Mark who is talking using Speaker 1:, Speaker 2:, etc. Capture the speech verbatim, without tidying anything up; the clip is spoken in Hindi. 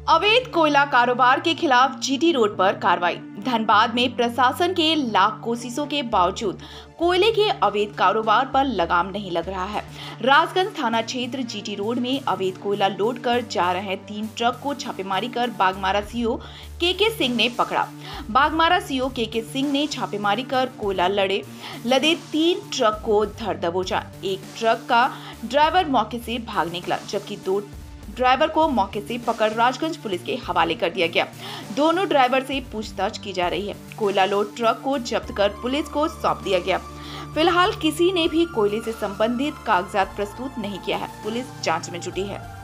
Speaker 1: अवैध कोयला कारोबार के खिलाफ जीटी रोड पर कार्रवाई। धनबाद में प्रशासन के लाख कोशिशों के बावजूद कोयले के अवैध कारोबार पर लगाम नहीं लग रहा है। राजगंज थाना क्षेत्र जीटी रोड में अवैध कोयला लोड कर जा रहे तीन ट्रक को छापेमारी कर बागमारा सीओ के के सिंह ने पकड़ा। बागमारा सीओ के के सिंह ने छापेमारी कर कोयला लड़े लदे तीन ट्रक को धर दबोचा। एक ट्रक का ड्राइवर मौके से भाग निकला, जबकि दो ड्राइवर को मौके से पकड़ राजगंज पुलिस के हवाले कर दिया गया। दोनों ड्राइवर से पूछताछ की जा रही है। कोयला लोड ट्रक को जब्त कर पुलिस को सौंप दिया गया। फिलहाल किसी ने भी कोयले से संबंधित कागजात प्रस्तुत नहीं किया है। पुलिस जांच में जुटी है।